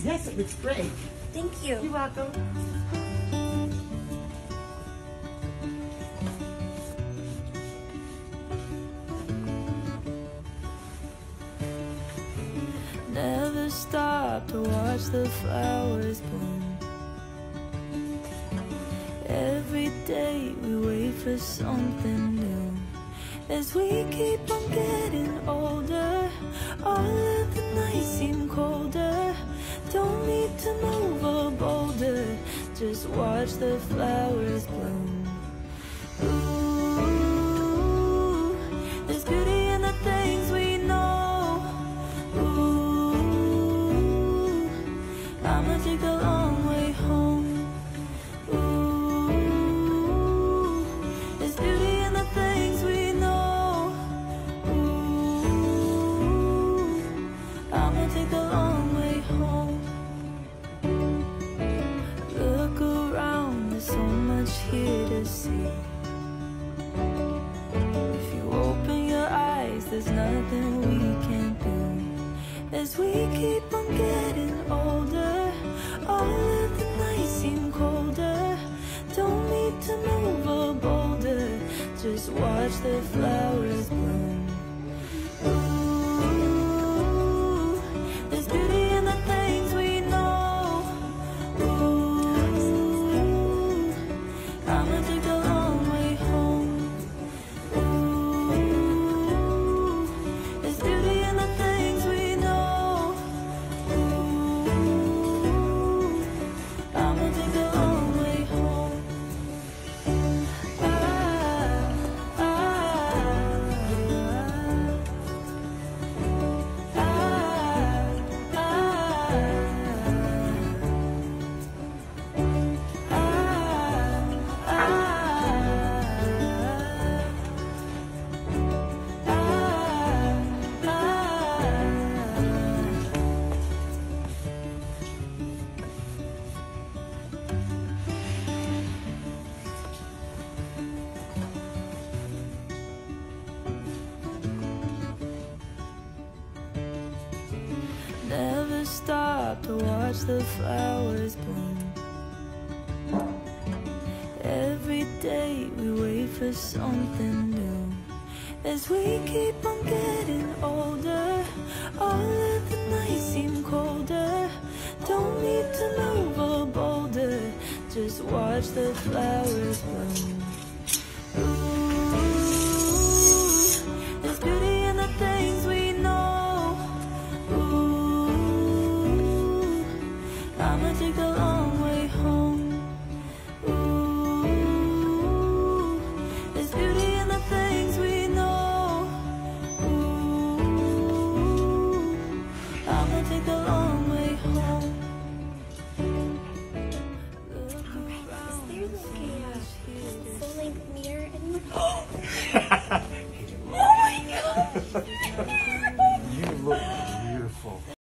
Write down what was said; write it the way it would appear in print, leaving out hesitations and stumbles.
Yes, it looks great. Thank you. You're welcome. Never stop to watch the flowers bloom. Every day we wait for something new. As we keep on getting older, all of the nights seem colder. Don't need to move a boulder, just watch the flowers bloom. Ooh, there's beauty in the things we know. Ooh, I'ma take a long way home. Ooh, there's beauty in the things we know. Ooh, I'ma take a long way home. Look around, there's so much here to see. If you open your eyes, there's nothing we can't do. As we keep on getting older, all of the nights seem colder. Don't need to move a boulder, just watch the flowers bloom. Ooh, there's beauty in the things we know. Ooh, I'ma take a long way home. Ooh, there's beauty in the things we know. Ooh, I'ma take a long way home. Ah, ah, ah, Never stop to watch the flowers bloom. Every day we wait for something new. As we keep on getting older, all of the nights seem colder. Don't need to move a boulder, just watch the flowers bloom. Ooh, there's beauty in the things we know. Ooh, I'ma take a long way home. Ooh, there's beauty in the things we know. Ooh, I'ma take a long